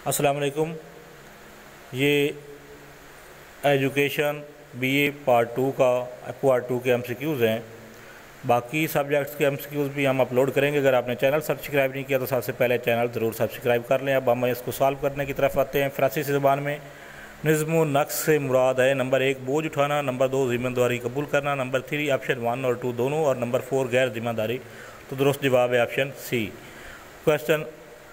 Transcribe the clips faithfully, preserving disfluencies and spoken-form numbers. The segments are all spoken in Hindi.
अस्सलाम वालेकुम। ये एजुकेशन बीए पार्ट टू का पार्ट टू के एमसीक्यूज़ हैं। बाकी सब्जेक्ट्स के एमसीक्यूज़ भी हम अपलोड करेंगे। अगर आपने चैनल सब्सक्राइब नहीं किया तो सबसे पहले चैनल ज़रूर सब्सक्राइब कर लें। अब हम इसको सॉल्व करने की तरफ आते हैं। फ़ारसी ज़बान में नज़्म नक्श से मुराद है नंबर एक बोझ उठाना, नंबर दो ज़िम्मेदारी कबूल करना, नंबर थ्री ऑप्शन वन और टू दोनों, और नंबर फोर गैर ज़िम्मेदारी। तो दुरुस्त जवाब है ऑप्शन सी। क्वेश्चन,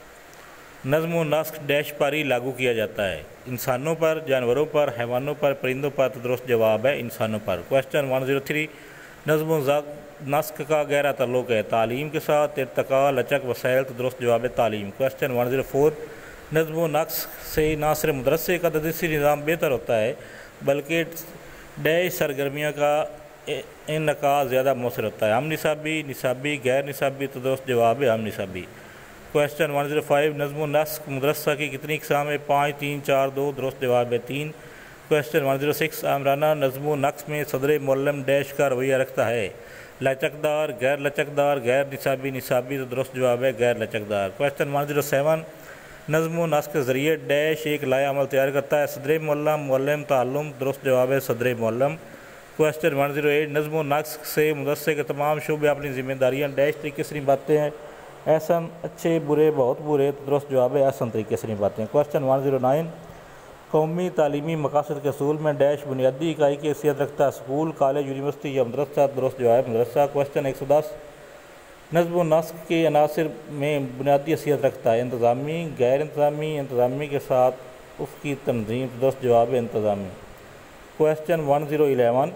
नज़्म नस्ख डैश पर ही लागू किया जाता है? इंसानों पर, जानवरों पर, हैवानों पर, परिंदों पर। तो दुरुस्त जवाब है इंसानों पर। क्वेश्चन वन ज़ीरो थ्री, नज़्म नस्ख का गहरा ताल्लुक़ है तालीम के साथ, इर्तिका, लचक, वसाइल। तो दुरुस्त जवाब है तालीम। क्वेश्चन वन ज़ीरो फोर, नज़्म नस्ख से ना सिर्फ मदरसे का तदरीसी निज़ाम बेहतर होता है बल्कि डैश सरगर्मियों का इनका ज़्यादा मौसर होता है? हम निसाबी, निसाबी, गैर निसाबी। तो दुरुस्त जवाब है हम निसाबी। क्वेश्चन वन ज़ीरो फाइव, नज़्म नस्ख मदरसा की कितनी इक़साम है? पाँच, तीन, चार, दो। दुरुस्त जवाब है तीन। क्वेश्चन वन ज़ीरो सिक्स, आमराना नज़्म नस्ख में सदर मुअल्लिम डैश का रवैया रखता है? लचकदार, गैर लचकदार, गैर निसाबी, निसाबी। तो दुरुस्त जवाब है गैर लचकदार। क्वेश्चन वन ज़ीरो सेवन, नज़्म नस्ख के ज़रिए डैश एक लाया अमल तैयार करता है? सदर मुअल्लिम, मुअल्लिम, ताल्लुम। दुरुस्त जवाब है सदर मुअल्लिम। क्वेश्चन वन ज़ीरो एट, नज़्म नस्ख से मदरसे के तमाम शोबे अपनी ज़िम्मेदारियाँ डैश तरीके से निभाते हैं? एहसन, अच्छे, बुरे, बहुत बुरे। तो दुरुस्त जवाब है एहसन तरीके से निभाते हैं। क्वेश्चन वन ज़ीरो नाइन, कौमी तालीमी मकासद के असूल में डैश बुनियादी इकाई की हैसियत रखता है? स्कूल, कॉलेज, यूनिवर्सिटी या मदरसा। दुरुस्त जवाब है मदरसा। क्वेश्चन एक सौ दस, नज़्म नस्ख के अनासर में बुनियादी हैसियत रखता है? इंतज़ामी, गैर इंतज़ामी, इंतज़ामी के साथ उसकी तंजीम। दुरुस्त जवाब है इंतज़ामी। क्वेश्चन वन ज़ीरो इलेवन,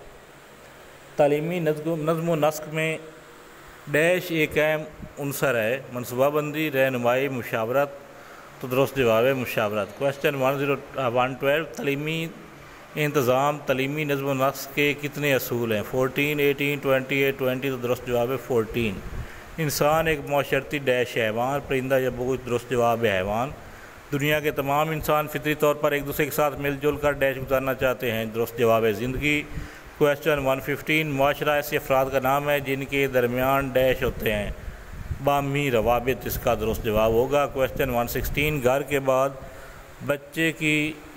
तालीमी नज़्म नस्ख में डैश एक अहम उनसर है? मनसूबाबंदी, रहनुमाई, मुशावरत। तो दुरुस्त जवाब है मुशावरत। Question one zero one twelve, तलीमी इंतज़ाम तलीमी नज़्म नस्ख के कितने असूल हैं? Fourteen, eighteen, twenty eight, twenty. तो दुरुस्त जवाब है फोर्टीन। इंसान एक माशरती डैश हैवान, परिंदा या बोझ। दुरुस्त जवाब है हैवान। दुनिया के तमाम इंसान फितरी तौर पर एक दूसरे के साथ मिलजुल कर डैश गुजारना चाहते हैं? दुरुस्त जवाब है ज़िंदगी। क्वेश्चन वन फिफ्टीन, मुआशरा ऐसे अफराद का नाम है जिनके दरमियान डैश होते हैं? बामी रवाबित। इसका दुरुस्त जवाब होगा। क्वेश्चन वन सिक्सटीन, घर के बाद बच्चे की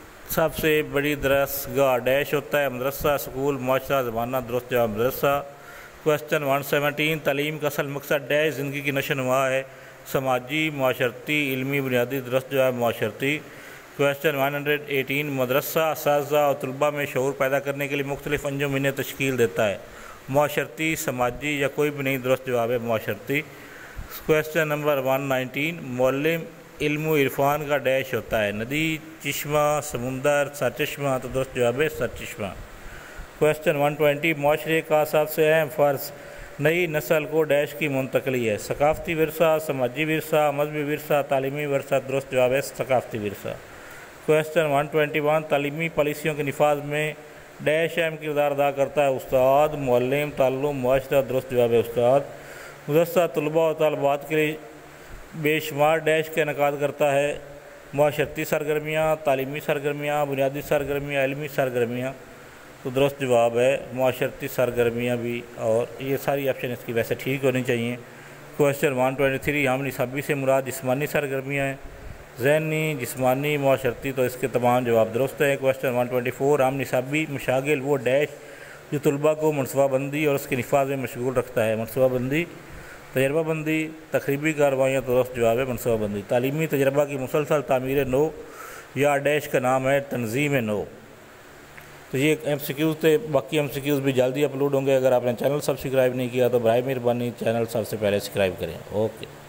सबसे बड़ी दरसगाह डैश होता है? मदरसा, स्कूल, मुआशरा, ज़माना। दुरुस्त जवाब मदरसा। क्वेश्चन वन सेवनटीन, तालीम का असल मकसद डैश ज़िंदगी की नशोनुमा है? समाजी, मुआशरती, इल्मी, बुनियादी। दुरुस्त जवाब मुआशरती। क्वेश्चन वन हंड्रेड एटीन, मदरसा असातिज़ा और तलबा में शऊर पैदा करने के लिए मुख्तलिफ अंजुमनें तश्कील देता है? मुआशरती, समाजी या कोई भी नहीं। दुरुस्त जवाब है मुआशरती। क्वेश्चन नंबर वन नाइनटीन, मुअल्लिम इल्म इरफान का डैश होता है? नदी, चश्मा, समुंदर, सरचश्मा। तो दुरुस्त जवाब है सरचश्मा। क्वेश्चन वन ट्वेंटी, मुआशरे का सबसे अहम फ़र्ज़ नई नस्ल को डैश की मुंतकली है? सकाफ़ती विरसा, समाजी विरसा, मजहबी विरसा, तालीमी विरसा। दुरुस्त जवाब है सकाफ़ती विरसा। क्वेश्चन वन ट्वेंटी वन, तालीमी पॉलिसियों के निफाज में डैश अहम किरदार अदा करता है? उस्ताद, मुअल्लिम, ताल्लुम, मुआशरा। दुरुस्त जवाब है उस्ताद। मदरसा तलबा और तलबात के लिए बेशुमार डैश का इनेकाद करता है? मुआशरती सरगर्मियाँ, तालीमी सरगर्मियाँ, बुनियादी सरगर्मियाँ, इल्मी सरगर्मियाँ। तो दुरुस्त जवाब है मुआशरती सरगर्मियाँ भी, और ये सारी ऑप्शन इसकी वैसे ठीक होनी चाहिए। क्वेश्चन वन ट्वेंटी थ्री, हम निसाबी से मुराद जिस्मानी सरगर्मियाँ हैं? ज़हनी, जिस्मानी, मुआशरती। तो इसके तमाम जवाब दुरुस्त है। क्वेश्चन वन ट्वेंटी फोर, हम निसाबी मशागिल वो डैश जो तलबा को मनसूबाबंदी और उसके निफाज में मशगूल रखता है? मनसूबाबंदी, तजर्बाबंदी, तकरीबी कार्रवाइयाँ। तो दुरुस्त जवाब है मनसूबाबंदी। तालीमी तजर्बा की मुसलसल तामीर नो या डैश का नाम है तंजीम नो। तो ये एम सी क्यूज़ थे। बाकी एम सी क्यूज़ भी जल्दी अपलोड होंगे। अगर आपने चैनल सब्सक्राइब नहीं किया तो बराए मेहरबानी चैनल सबसे पहले सब्सक्राइब करें। ओके।